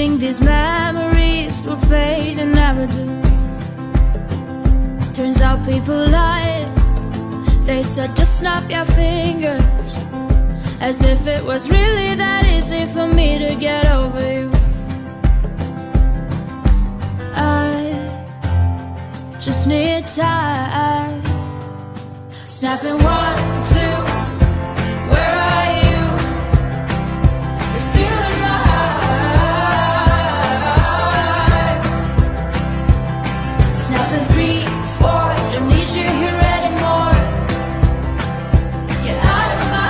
think these memories will fade and never do. Turns out people lie. They said just snap your fingers, as if it was really that easy for me to get over you. I just need time. Snapping 1, 2, where are you? You're still in my heart. Snapping 3, 4, don't need you here anymore. Get out of my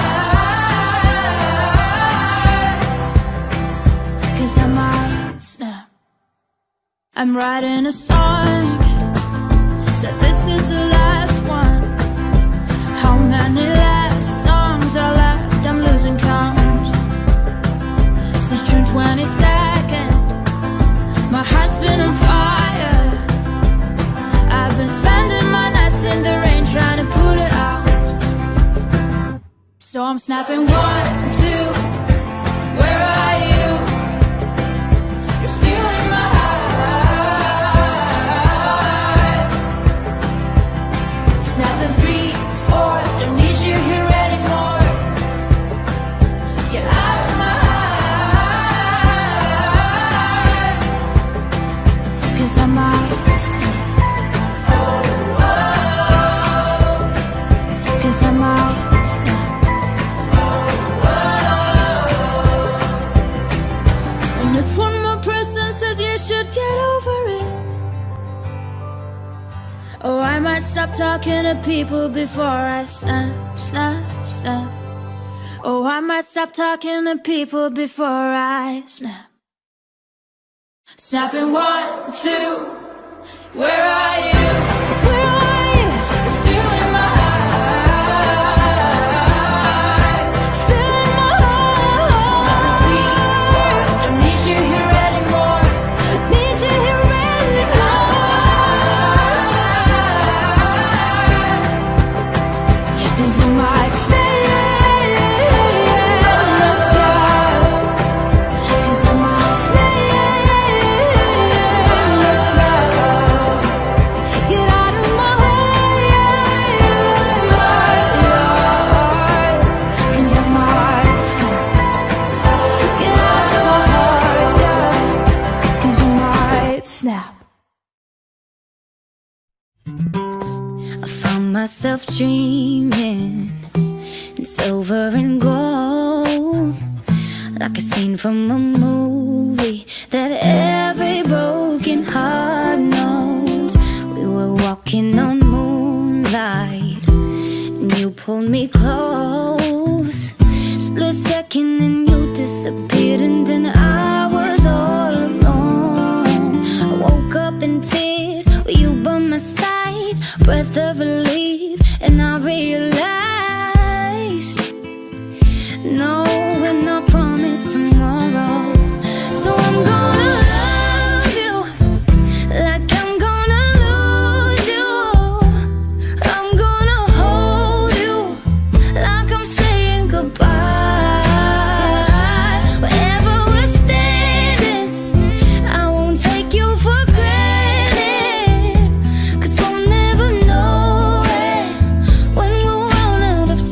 heart. 'Cause I might snap. I'm writing a song, said this is the last one. How many last songs are left? I'm losing count. Since June 22nd, my heart's been on fire. I've been spending my nights in the rain trying to put it out. So I'm snapping 1, 2, where are you? You're still in my heart. Snapping 3, 4, don't need you here anymore. Get out of my heart. 'Cause I might snap. Oh, oh. 'Cause I might snap. Oh, oh. And if one more person says you should get over it, oh, I might stop talking to people before I snap, snap, snap. Oh, I might stop talking to people before I snap. Snapping 1, 2, where are you? Where are you? You're still in my heart. Still in my heart. Snapping 3, 4, don't need you here anymore. Need you here anymore. 'Cause you might stay myself. 'Cause I might stay myself. Get out of my heart. 'Cause I might stay. Get out of my heart, yeah. 'Cause you might snap. I found myself dreaming in silver and gold, like a scene from a movie that every broken heart knows. We were walking on moonlight, and you pulled me close. Split second and you disappeared, and then I was all alone. I woke up in tears with you by my side, breath of relief, and I realized no, we're not promised tomorrow. So I'm gonna love you like I'm gonna lose you. I'm gonna hold you like I'm saying goodbye. Wherever we're standing, I won't take you for granted. 'Cause we'll never know it when we'll run out of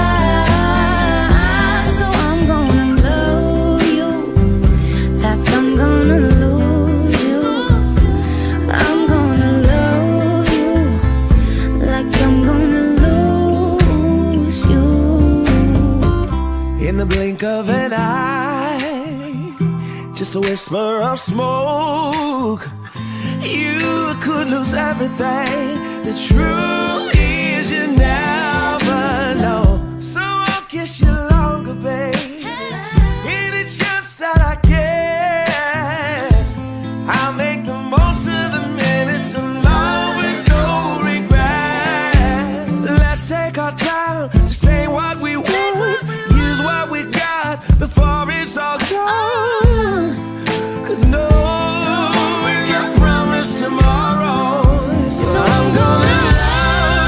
time. So I'm gonna love you like I'm gonna lose you. I'm gonna love you like I'm gonna lose you. In the blink of an eye, just a whisper of smoke, you could lose everything. The truth is you never know. So I'll kiss you longer, babe. Any chance that I get, I'll make the most of the minutes alone with no regrets. Let's take our time to say what we want, use what we got before it's all gone. 'Cause no, we're not promised tomorrow. So I'm gonna love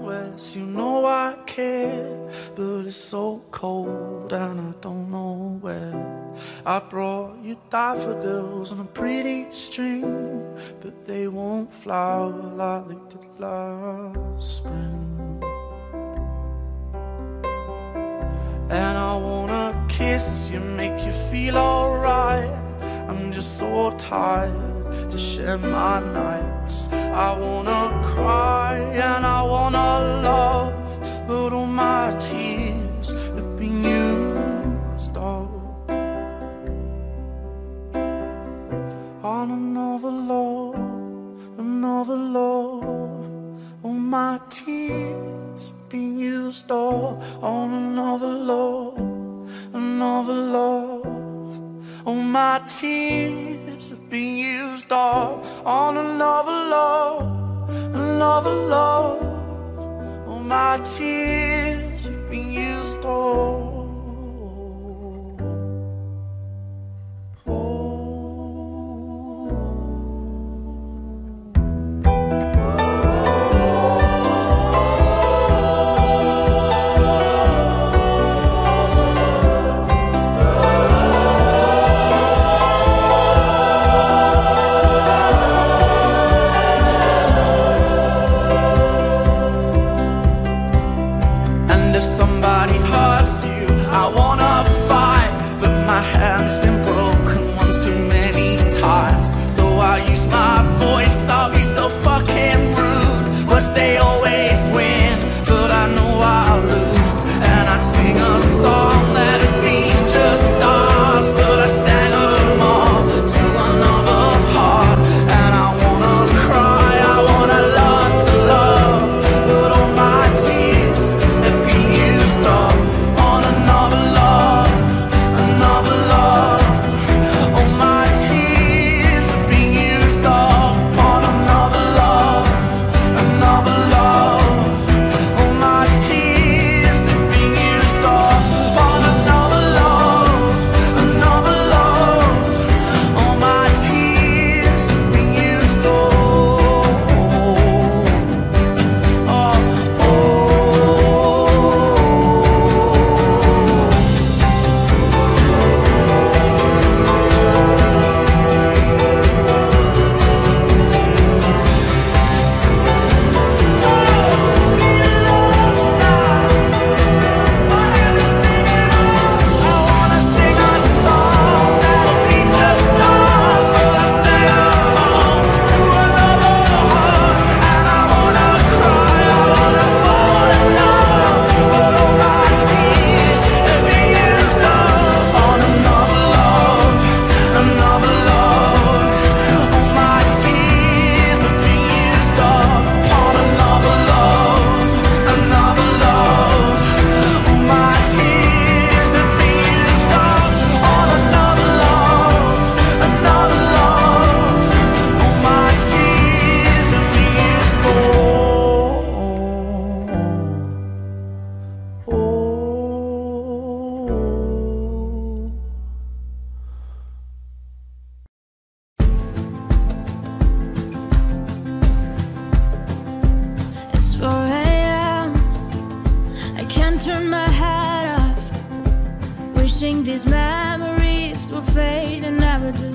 Southwest, you know I care, but it's so cold and I don't know where. I brought you daffodils on a pretty string, but they won't flower like they did last spring. And I wanna kiss you, make you feel alright. I'm just so tired to share my nights. I wanna cry and I wanna love, but all my tears have been used up on another love, another love. All my tears have been used up on another love, another love. All my tears have been used up on another love, another love. All my tears have been used up. They always win, but I know I'll lose. And I'd sing a song that'd be just ours, but I sang them all to another heart. And I wanna cry, I wanna learn to love, but all my tears have been used up on another love, another love. All my tears have been used up on another love, another love. All my tears have been used up on another love, another love. All my tears have been used up. It's 4 a.m. I can't turn my head off, wishing these memories will fade and never do.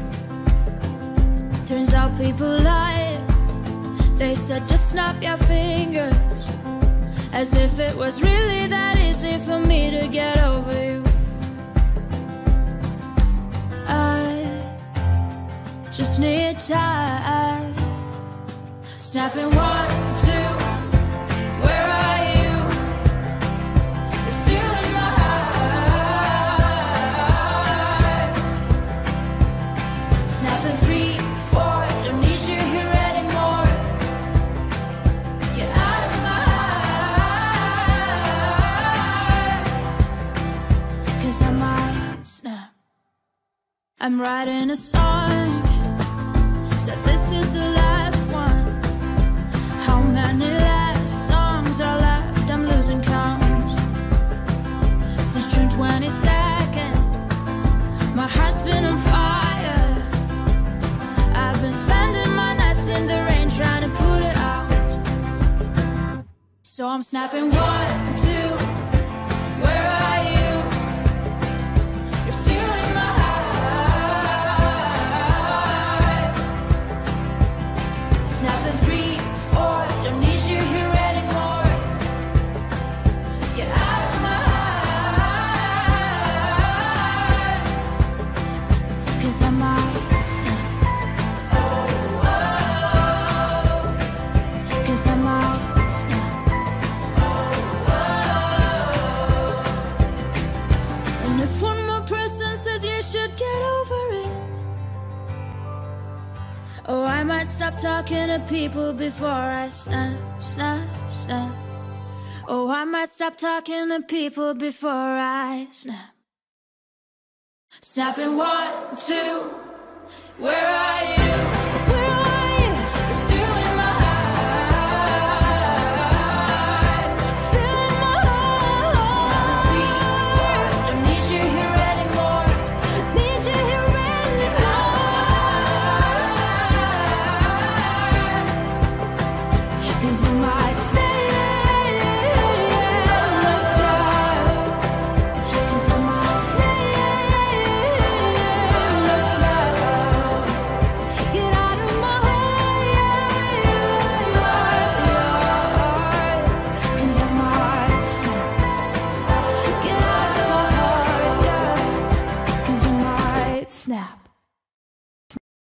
Turns out people lie. They said just snap your fingers, as if it was really that easy for me to get over you. I just need time. Snapping 1, 2, where are you? You're still in my eyes. Snapping 3, 4, don't need you here anymore. Get out of my eyes, 'cause I might snap. I'm writing a song, said this is the last one. How many last songs are left? I'm losing count. Since June 22nd, my heart's been on fire. I've been spending my nights in the rain trying to put it out. So I'm snapping 1, 2, where are you? You're stealing my heart. Snapping 3, 4, don't need you here anymore. Get out of my heart. 'Cause I might snap. Oh, oh. 'Cause I might snap. And if one more person says you should get over it, oh, I might stop talking to people before I snap, snap, snap. Oh, I might stop talking to people before I snap. Snapping 1, 2, where are you? Where are you? You're stealing my heart. Stealing my heart. 3, 4, don't need you here anymore. Need you here anymore. 'Cause you might stay. Let's go. 'Cause I might stay. Let's go. Get out of my heart. 'Cause I might snap. Get out of my heart, yeah. 'Cause I might snap.